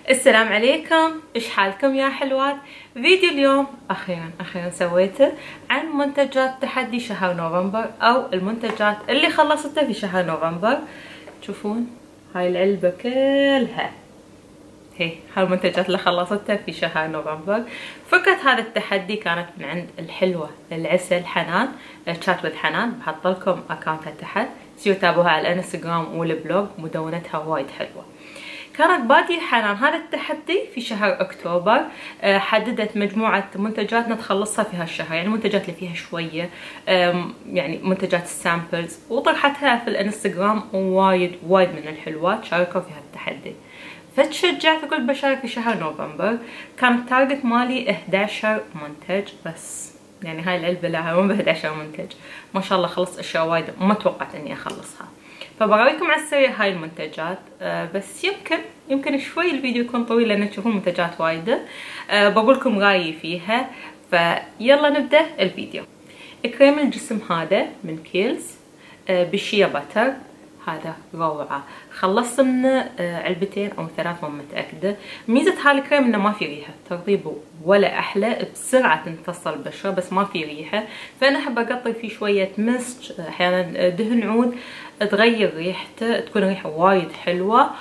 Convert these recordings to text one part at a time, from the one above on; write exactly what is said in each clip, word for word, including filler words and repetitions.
السلام عليكم، ايش حالكم يا حلوات؟ فيديو اليوم اخيرا اخيرا سويته عن منتجات تحدي شهر نوفمبر او المنتجات اللي خلصتها في شهر نوفمبر. تشوفون هاي العلبة كلها هي هاي المنتجات اللي خلصتها في شهر نوفمبر. فكرة هذا التحدي كانت من عند الحلوة العسل حنان، تشات وذ حنان، بحط لكم اكونتها تحت، سيو تابعوها على الانستغرام والبلوج، مدونتها وايد حلوة. كانت بادية حنان هذا التحدي في شهر اكتوبر، حددت مجموعة منتجات نتخلصها في هالشهر، يعني المنتجات اللي فيها شوية يعني منتجات السامبلز، وطرحتها في الانستغرام، ووايد وايد من الحلوات شاركوا في هالتحدي. فتشجعت اقول بشارك في شهر نوفمبر. كان التارجت مالي احد عشر منتج بس، يعني هاي العلبة لها مو ب احد عشر منتج، ما شاء الله خلصت اشياء وايد ما توقعت اني اخلصها. فبراويكم على السريع هاي المنتجات، أه بس يمكن يمكن شوي الفيديو يكون طويل لان تشوفون منتجات وايدة. أه بقولكم رايي فيها، فيلا نبدأ الفيديو. كريم الجسم هذا من كيلز أه بالشيا باتر، هذا روعة. خلصت منه علبتين او ثلاث ما متأكدة. ميزة هالكريم انه ما في ريحة، ترطيبه ولا احلى، بسرعة تمتص البشرة بس ما في ريحة، فانا احب اقطر فيه شوية مسك، احيانا دهن عود، تغير ريحته، تكون ريحة وايد حلوة،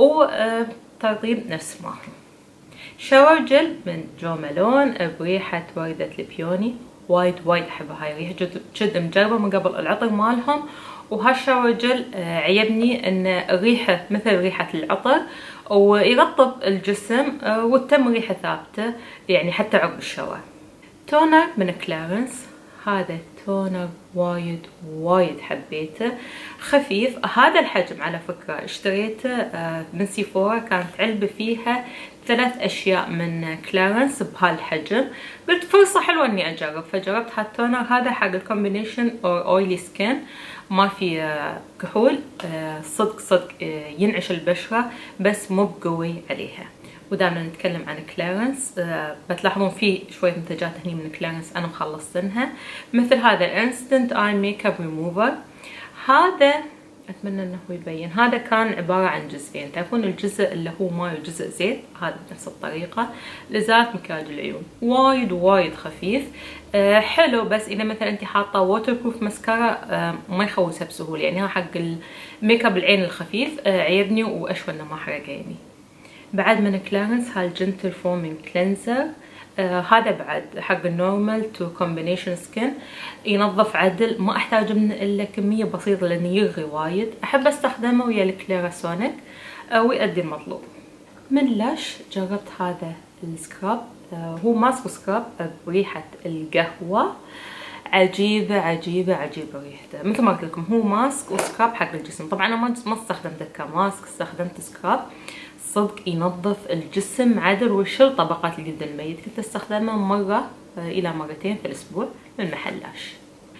وترطيب نفس ما هو. شاور جل من جو مالون بريحة وردة البيوني، وايد وايد احب هاي الريحة، جد مجربة من قبل العطر مالهم. وهالشاور جل عجبني ان الريحة مثل ريحة العطر، ويرطب الجسم، والتم ريحة ثابتة يعني حتى عقب الشاور. تونر من كلارنس، هذا تونر وايد وايد حبيته، خفيف. هذا الحجم على فكرة اشتريته من سيفورا، كانت علبة فيها ثلاث اشياء من كلارنس بهالحجم، قلت فرصة حلوة اني اجرب، فجربت هالتونر هذا حق الكومبينيشن اور اويلي سكين، ما في كحول، صدق صدق ينعش البشرة بس مو بقوي عليها. ودائما نتكلم عن كلارنس، أه بتلاحظون في شوية منتجات هني من كلارنس انا مخلصتنها، مثل هذا الانستنت اي ميك اب ريموفر. هذا اتمنى انه يبين، هذا كان عبارة عن جزئين، تعرفون الجزء اللي هو ماي وجزء زيت، هذا بنفس الطريقة لإزالة مكياج العيون. وايد وايد خفيف، أه حلو، بس اذا مثلا انت حاطه ووتر بروف ماسكارا أه ما يخوسها بسهولة، يعني ها حق الميك اب العين الخفيف، أه عيبني واشوى انه ما حرق عيني. بعد من كلارنس هالجنتل فومينج كلينزر، آه هذا بعد حق النورمال تو كومبينيشن سكين، ينظف عدل، ما احتاج منه الا كميه بسيطه لانه يرغي وايد، احب استخدمه ويا الكليراسونيك آه ويؤدي المطلوب. من لاش جربت هذا السكراب، آه هو ماسك سكراب بريحه القهوه، عجيبه عجيبه عجيبه ريحته، مثل ما قلت لكم هو ماسك وسكراب حق الجسم. طبعا انا ما استخدمته كماسك، استخدمت سكراب، صدق ينظف الجسم عدل ويشيل طبقات الجلد الميت. كنت استخدمه مرة الى مرتين في الاسبوع من محلاش.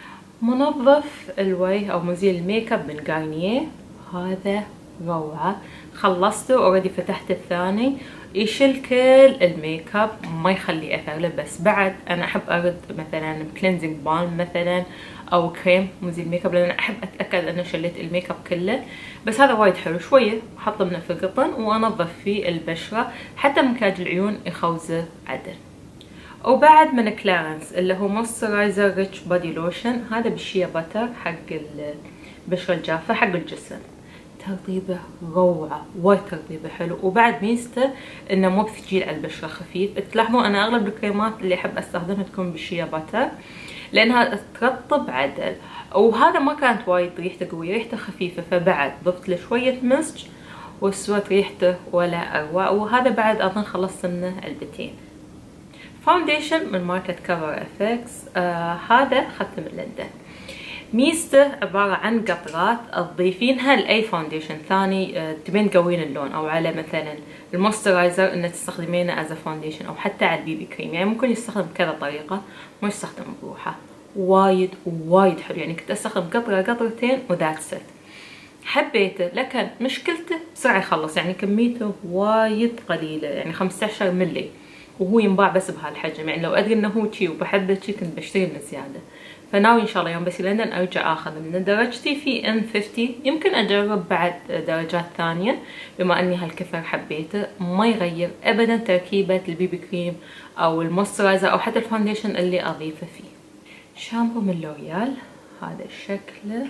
منظف الوجه او مزيل الميك اب من غارنييه، هذا روعة. خلصته اوريدي، فتحت الثاني، يشيل كل الميك اب، ما يخلي اثر له، بس بعد انا احب ارد مثلا كلينزنج بالم مثلا او كريم مزيل ميك اب، لان انا احب اتاكد انه شليت الميك اب كله. بس هذا وايد حلو، شويه احطه منه في قطن وانظف فيه البشره، حتى مكياج العيون يخوزه عدل. وبعد من كلارنس اللي هو مويسترايزر ريتش بودي لوشن، هذا بالشيا باتر حق البشره الجافه حق الجسم، ترطيبه روعه، وايد ترطيبه حلو. وبعد ميزته انه مو بثقيل على البشره، خفيف. تلاحظون انا اغلب الكريمات اللي احب استخدمها تكون بالشيا باتر لانها ترطب عدل، وهذا ما كانت وايد ريحته قويه، ريحته خفيفه، فبعد ضفت له شويه مسك وسوت ريحته ولا اروع. وهذا بعد اظن خلصت منه علبتين. فاونديشن من ماركة كفر افكس، آه هذا اخذته من لندن. ميزته عبارة عن قطرات تضيفينها لأي فاونديشن ثاني أه تبين تقوين اللون، أو على مثلا المويسترايزر إنه تستخدمينه از فاونديشن، أو حتى على البيبي كريم، يعني ممكن يستخدم بكذا طريقة، مو يستخدم بروحه. وايد وايد حلو، يعني كنت أستخدم قطرة قطرتين وذاتس ات. حبيته، لكن مشكلته بسرعة يخلص، يعني كميته وايد قليلة، يعني خمسة عشر ملي، وهو ينباع بس بهالحجم، يعني لو أدري إنه هو شي وبحبه شي كنت بشتري من زيادة. فناوي ان شاء الله يوم بس لندن ارجع اخذ منه. درجتي في إم خمسين، يمكن اجرب بعد درجات ثانية بما اني هالكثر حبيته. ما يغير ابدا تركيبة البيبي كريم او الموسترايزر او حتى الفاونديشن اللي اضيفه فيه. شامبو من لوريال، هذا شكله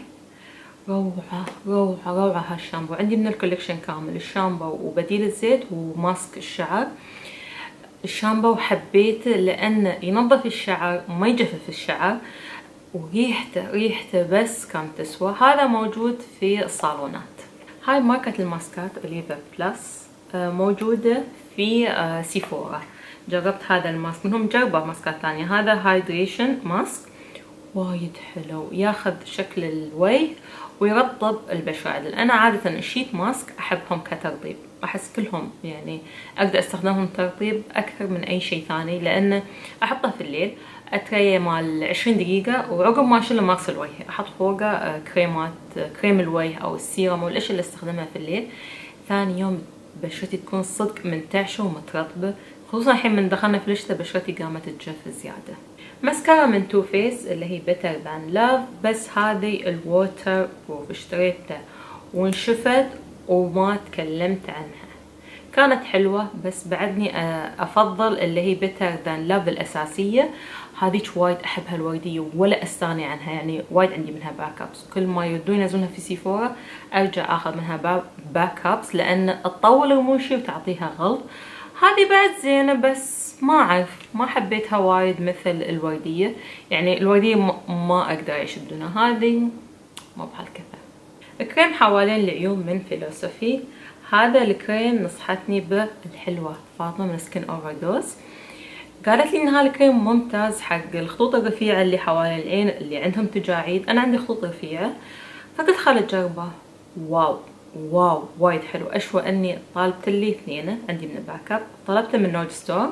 روعة روعة روعة. هالشامبو عندي من الكوليكشن كامل، الشامبو وبديل الزيت وماسك الشعر. الشامبو حبيته لأنه ينظف الشعر وما يجفف الشعر، وريحته ريحته بس كم تسوى. هذا موجود في الصالونات. هاي ماركة الماسكات أوليفا بلس، موجودة في سيفورا. جربت هذا الماسك منهم، جربوا ماسكات ثانية. هذا هايدريشن ماسك وايد حلو، ياخذ شكل الوجه ويرطب البشرة عدل. انا عادة الشيت ماسك احبهم كترطيب، احس كلهم يعني اقدر استخدمهم ترطيب اكثر من اي شيء ثاني، لان احطه في الليل اتريه مال عشرين دقيقة، وعقب ما اشيله ما اغسل وجهي احط فوقه كريمات، كريم الوجه او السيرم او الاشياء اللي استخدمها في الليل. ثاني يوم بشرتي تكون صدق منتعشة ومترطبة، خصوصا الحين من دخلنا في الشتاء بشرتي قامت تجف زيادة. ماسكارا من تو فيس اللي هي بيتر ذان لاف، بس هذه الووتر بروف، اشتريتها وانشفت وما تكلمت عنها. كانت حلوة بس بعدني افضل اللي هي بيتر ذان لاف الاساسية. هذيك وايد احبها الوردية ولا استغني عنها، يعني وايد عندي منها باك ابس. كل ما يردون ينزلونها في سيفورا ارجع اخذ منها باك ابس، لان تطول رموشي وتعطيها غلط. هذه بعد زينة بس ما اعرف ما حبيتها وايد مثل الوردية، يعني الوردية ما اقدر اعيش بدونها، هذه مو بهالكثر. كريم حوالين العيون من فيلوسوفي. هذا الكريم نصحتني به الحلوة فاطمة من سكين اوفر دوز، قالت لي ان هذا الكريم ممتاز حق الخطوط الرفيعة اللي حوالين العين اللي عندهم تجاعيد. انا عندي خطوط رفيعة فقلت خل اجربه. واو واو وايد حلو. اشوى اني طالبت لي اثنين عندي من الباك اب، طلبته من نورد ستور.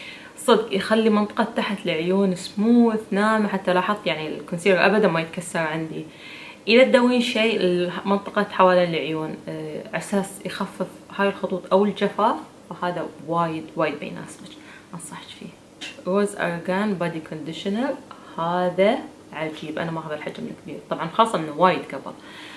صدق يخلي منطقة تحت العيون سموث ناعمة، حتى لاحظت يعني الكونسيلر ابدا ما يتكسر عندي. اذا تدورين شيء المنطقة حوالين العيون على اساس يخفف هاي الخطوط او الجفاف، فهذا وايد وايد بيناسبك، انصحك فيه. روز ارغان بادي كونديشنر، هذا عجيب. انا ماخذ الحجم الكبير طبعا، خاصة انه وايد قبل.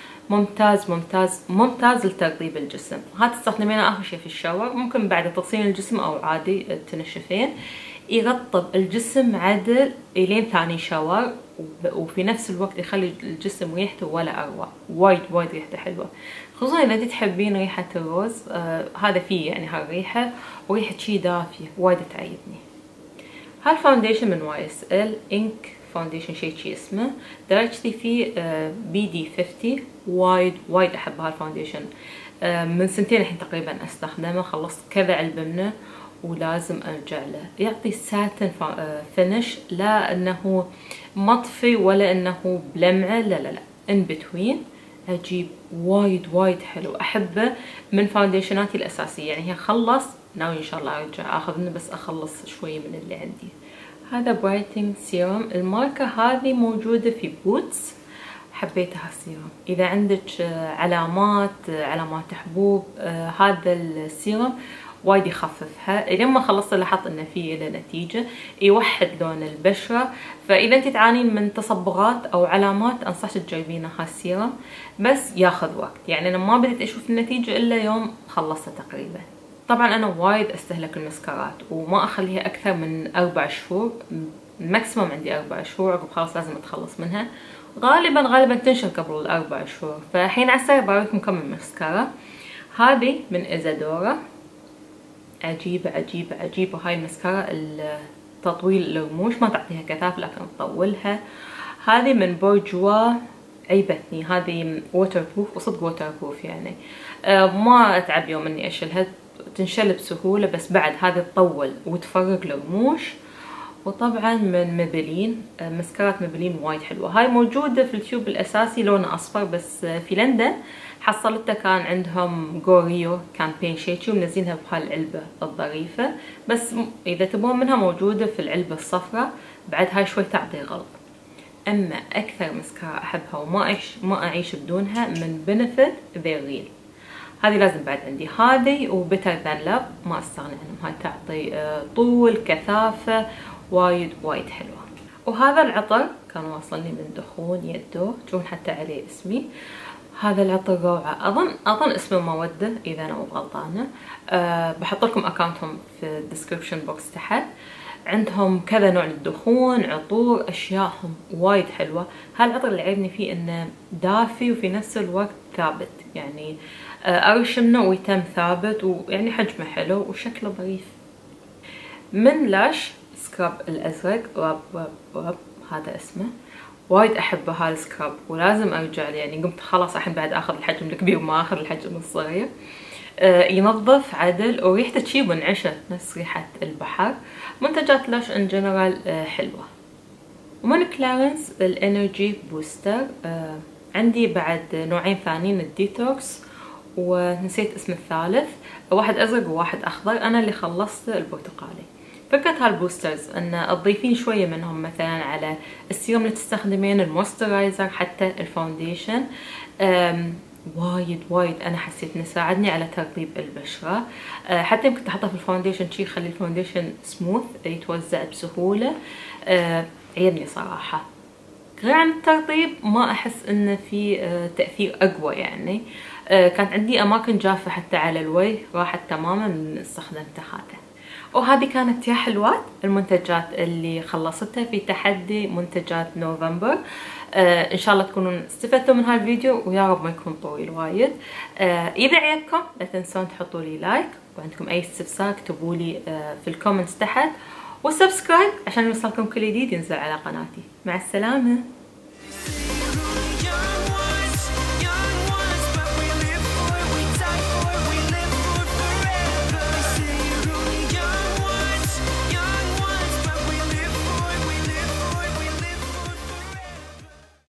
ممتاز ممتاز ممتاز لترطيب الجسم. هذا تستخدمينه اخر شيء في الشاور، ممكن بعد تغسلين الجسم او عادي تنشفين. يرطب الجسم عدل الين ثاني شاور، وفي نفس الوقت يخلي الجسم ريحته ولا اروع. وايد وايد ريحته حلوه، خصوصا اذا تحبين ريحه الروز. آه هذا فيه يعني هالريحه، وريحه شي دافيه وايد تعجبني. هالفاونديشن من واي اس ال انك فاونديشن شيء شي اسمه، درجتي فيه بي دي خمسين. وايد وايد احب هالفاونديشن، من سنتين الحين تقريبا استخدمه، خلصت كذا علبه منه ولازم ارجع له. يعطي ساتن فينش، لا انه مطفي ولا انه بلمعه، لا لا لا ان بتوين. عجيب وايد وايد حلو، احبه من فاونديشناتي الاساسيه. يعني هي خلص، ناوي ان شاء الله ارجع اخذ منه بس اخلص شوي من اللي عندي. هذا برايتنج سيروم، الماركة هذه موجودة في بوتس. حبيتها السيروم. إذا عندك علامات علامات حبوب، هذا السيروم وايد يخففها. لما خلصت لاحظت انه فيه له نتيجة، يوحد لون البشرة. فإذا انت تعانين من تصبغات او علامات انصحك تجربينه هالسيروم، بس ياخذ وقت. يعني انا ما بديت اشوف النتيجة الا يوم خلصته تقريبا. طبعا انا وايد استهلك المسكرات وما اخليها اكثر من اربع شهور، الماكسيموم عندي اربع شهور، عقب خلاص لازم اتخلص منها. غالبا غالبا تنشف قبل الاربع شهور. فالحين عسى بوريكم كم من مسكرة. هذه من ازادورا، عجيبة عجيبة عجيبة. هاي المسكرة تطويل الرموش، ما تعطيها كثافة لكن تطولها. هذه من بورجوا، عيبتني. هذه ووتر بروف، وصدق ووتر بروف يعني. آه ما اتعب يوم اني اشيلها، تنشل بسهولة، بس بعد هذه تطول وتفرق الرموش. وطبعا من ميبلين، مسكرات ميبلين وايد حلوة. هاي موجودة في التيوب الاساسي لونه اصفر، بس في لندن حصلتها كان عندهم جوريو كامبين شيء ومنزلينها بهالعلبة الظريفة. بس اذا تبون منها موجودة في العلبة الصفراء. بعد هاي شوي تعطي غلط. اما اكثر مسكرة احبها وما اعيش ما اعيش بدونها من بنفيت ذيريل. هذه لازم بعد عندي، هذه وبيتر ذان لاف ما استغني عنهم. هاي تعطي طول كثافة وايد وايد حلوة. وهذا العطر كان واصلني من دخون يدو، تشوفون حتى عليه اسمي. هذا العطر روعة، اظن اظن اسمه مودة اذا انا مو غلطانة. أه بحط لكم اكاونتهم في الديسكربشن بوكس تحت. عندهم كذا نوع للدخون، عطور، اشياءهم وايد حلوة. هالعطر اللي عجبني فيه انه دافي وفي نفس الوقت ثابت، يعني ارش منه ويتم ثابت، ويعني حجمه حلو وشكله ظريف. من لاش سكراب الازرق، رب رب رب هذا اسمه، وايد احبه هالسكراب ولازم ارجع له، يعني قمت خلاص الحين بعد اخذ الحجم الكبير وما اخذ الحجم الصغير. آه ينظف عدل وريحته شي منعشة نفس ريحة البحر. منتجات لاش ان جنرال آه حلوة. ومن كلارنس الانرجي بوستر. آه عندي بعد نوعين ثانيين، الديتوكس ونسيت اسم الثالث، واحد ازرق وواحد اخضر. انا اللي خلصت البرتقالي. فكرة هالبوسترز ان تضيفين شوية منهم مثلا على السيروم اللي تستخدمين، المويسترايزر، حتى الفاونديشن. وايد وايد انا حسيت انه ساعدني على ترطيب البشرة. أه حتى يمكن تحطها في الفاونديشن شي يخلي الفاونديشن سموث يتوزع بسهولة. أه عجبني صراحة. غير عن الترطيب ما احس انه في أه تأثير اقوى يعني. أه كانت عندي اماكن جافة حتى على الوجه، راحت تماما من استخدمت هذا. وهذه كانت يا حلوات المنتجات اللي خلصتها في تحدي منتجات نوفمبر. آه ان شاء الله تكونون استفدتوا من هالفيديو، ويا رب ما يكون طويل وايد. آه اذا عجبكم لا تنسون تحطوا لي لايك، وعندكم اي استفسار اكتبوا لي آه في الكومنتس تحت، وسبسكرايب عشان يوصلكم كل جديد ينزل على قناتي. مع السلامة.